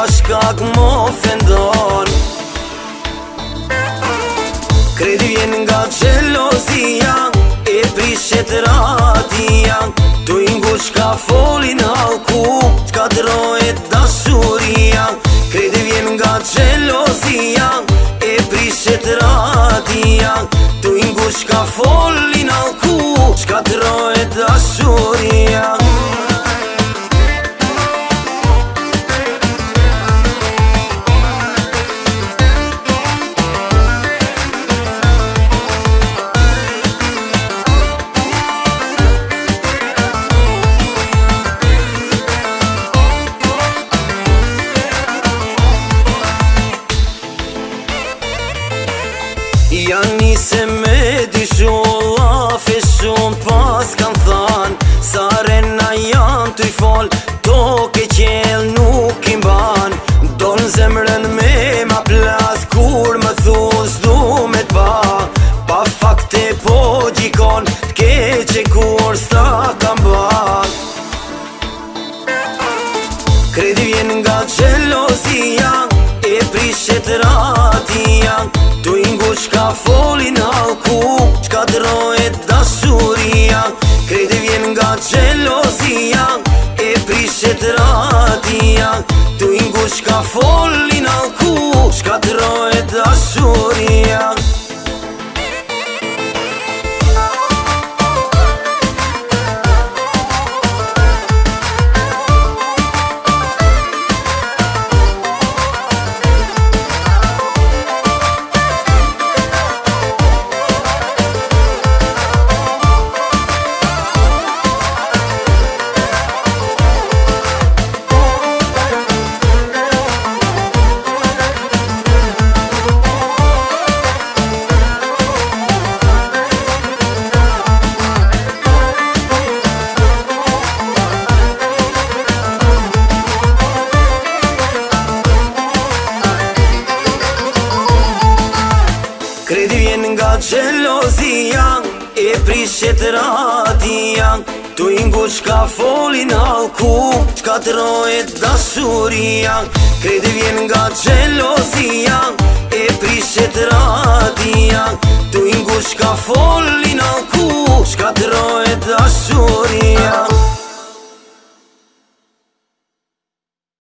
shkak m'ofendon. Kredi vjen nga xhelozia, e prishet radia. Tu i ngush ka folin halku, t'ka drohet dashuria. Kredi vjen nga xhelozia, e prishet radia. Tu i ngush ka folin halku, t'ka drohet dashuria. Janë nise me dishulla, feshun pas kan than. Sa rena janë t'u fol, toke qel nuk i mban. Don zemrën me ma plas, kur më thus du me t'pa. Pa fakte po gjikon, t'keqe kur s'ta kam ba. Kredi vjen nga xhelozia, e prishet radia. Tu i ngush ka folin halku, qka drohet dashuria. Kredi vjen nga xhelozia, e prishet radia. Tu i ngush ka folin halku, qka drohet dashuria. Kredi vjen nga xhelozia, e prishet radia. Tu i ngush ka folin halku, qka drohet dashuria. Kredi vjen nga xhelozia, e prishet radia. Tu i ngush ka folin halku, qka drohet dashuria.